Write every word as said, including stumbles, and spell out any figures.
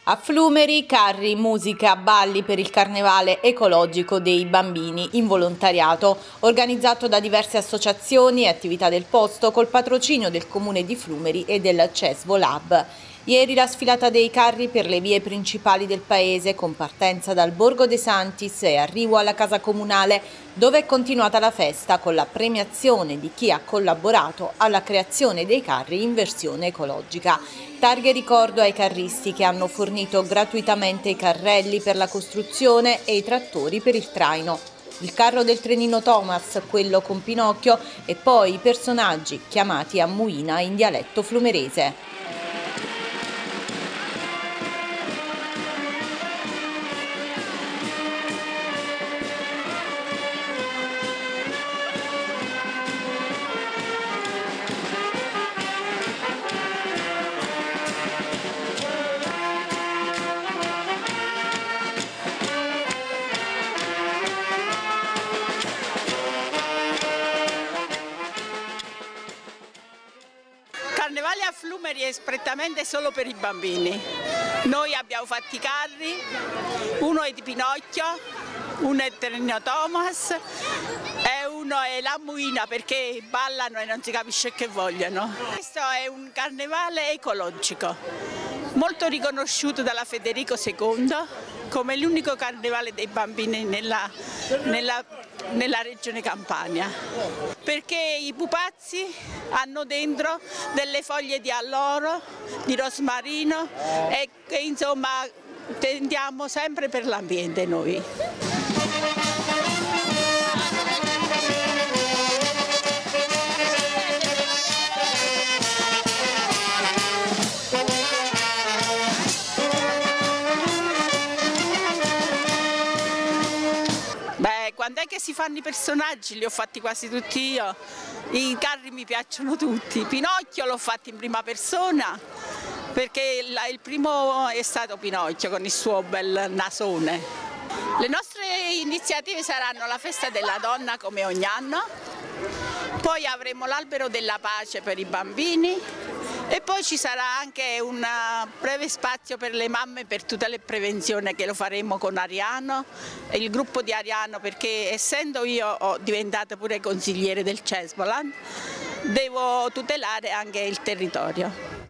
A Flumeri, carri, musica, balli per il carnevale ecologico dei bambini in volontariato, organizzato da diverse associazioni e attività del posto col patrocinio del Comune di Flumeri e del CESVO Lab. Ieri la sfilata dei carri per le vie principali del paese con partenza dal Borgo de Santis e arrivo alla Casa Comunale, dove è continuata la festa con la premiazione di chi ha collaborato alla creazione dei carri in versione ecologica. Targhe ricordo ai carristi che hanno fornito gratuitamente i carrelli per la costruzione e i trattori per il traino. Il carro del trenino Thomas, quello con Pinocchio e poi i personaggi chiamati a Muina in dialetto flumerese. Carnevale a Flumeri è prettamente solo per i bambini. Noi abbiamo fatto i carri, uno è di Pinocchio, uno è Trenino Thomas e uno è la Muina perché ballano e non si capisce che vogliono. Questo è un carnevale ecologico, molto riconosciuto dalla Federico secondo come l'unico carnevale dei bambini nella, nella, nella regione Campania, perché i pupazzi hanno dentro delle foglie di alloro, di rosmarino e, e insomma tendiamo sempre per l'ambiente noi. Beh, quando è che si fanno i personaggi? Li ho fatti quasi tutti io, i carri mi piacciono tutti. Pinocchio l'ho fatto in prima persona perché il primo è stato Pinocchio con il suo bel nasone. Le nostre iniziative saranno la festa della donna come ogni anno, poi avremo l'albero della pace per i bambini e poi ci sarà anche un breve spazio per le mamme per tutte le prevenzioni che lo faremo con Ariano e il gruppo di Ariano, perché essendo io diventata pure consigliere del CESVO Lab, devo tutelare anche il territorio.